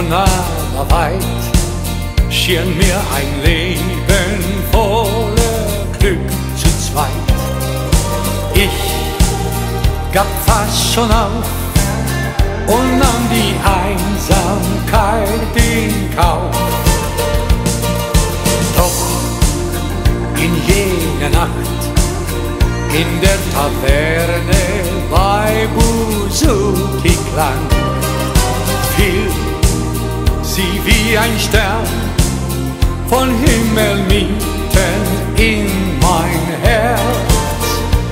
von aber weit schien mir ein Leben voller Glück zu zweit. Ich gab fast schon auf und nahm die Einsamkeit in Kauf. Doch in jener Nacht in der Taverne bei Buzuki klang, fiel sie wie ein Stern von Himmel mitten in mein Herz.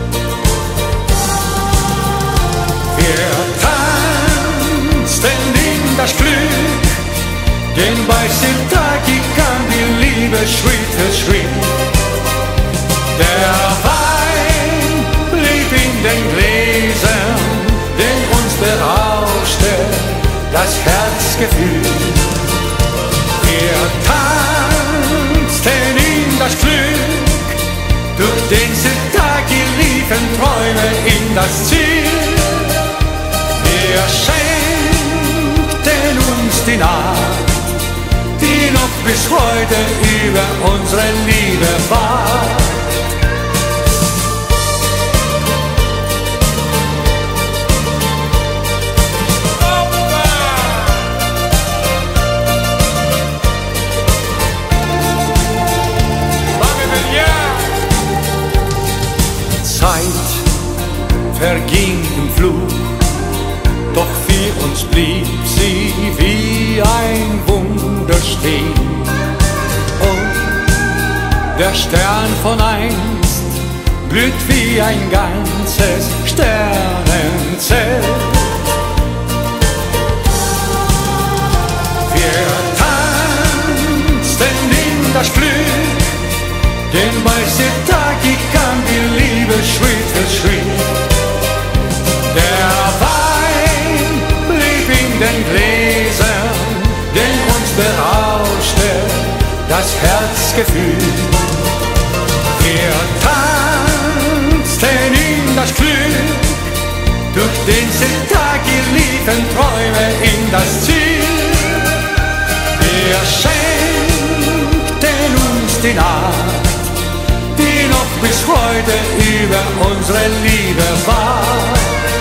Wir tanzten in das Glück, denn bei Sitaki kam die Liebe Schritt für Schritt. Der Wein blieb in den Gläsern, denn uns berauschte das Herzgefühl. Wir tanzten in das Glück, durch den Sitaki liefen Träume in das Ziel. Wir schenkten uns die Nacht, die noch bis heute über unsere Liebe wacht. Zeit verging im Flug, doch für uns blieb sie wie ein Wunder stehen. Und der Stern von einst glüht wie ein ganzes Sternenzelt. Wir tanzten in das Glück, denn bei Sitaki kam die Liebe Schritt für Schritt. Der Wein blieb in den Gläsern, denn uns berauschte das Herzgefühl. Wir tanzten in das Glück, durch den Sitaki liefen Träume in das Ziel. Wir schenkten uns die Nacht, die noch bis heute über unsere Liebe wacht.